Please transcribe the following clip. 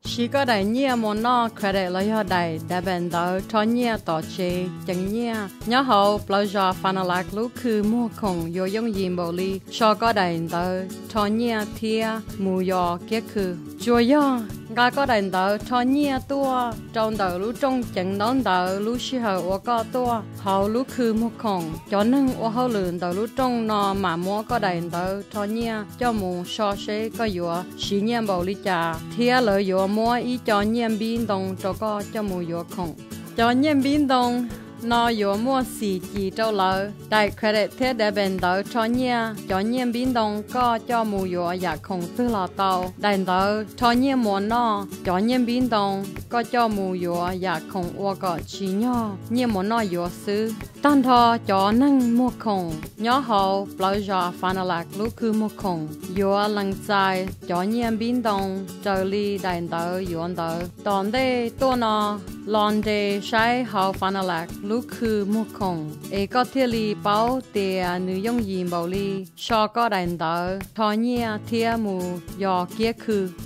chỉ có đại nhia món nó credit lấy họ đại đã bền đỡ cho nhiaต่อเชจังnhia nhớ hậu bao giờ phản lạc lúcคือmua khổng yo yong yin bảo li cho có đại đỡ cho nhia thia mù yo kiaคือchúa yo gà có đại đỡ cho nhia tua trong đỡ lúc trong chẳng đón đỡ lúc xí hậu có tua hậu lúcคือmua khổng cho nên hậu lươn đỡ lúc trong nó mà mua có đại đỡ cho nhia cho mù so sẽ có yo xí nhia bảo li cha thia lợi yo mua ý cho nhiên biến động cho có cho mù yo khổng cho nhiên biến động nó yo mua xì chỉ trâu lợ đại credit thế để bền đỡ cho nhiên biến động có cho mù yo giả khổng tư lò tàu đại đỡ cho nhiên muốn nó cho nhiên biến động có cho mù yo giả khổng qua có chỉ nhỏ nhiên muốn nó yo sư tan thọ cho năng mua khổng nhỏ hậu bao giờ phản lạc lúc cứ mua khổng yo lăng dài cho nhiên biến động trở li đại đỡ yo đỡ tòn đây tôi nó lon đây sai hậu phản lạc lúcคือมุขงก็เทียลีเป้าเตียนุยงยิมเบาลีชอก็ได้เดอทอเนียเทียมูยอเกียคือ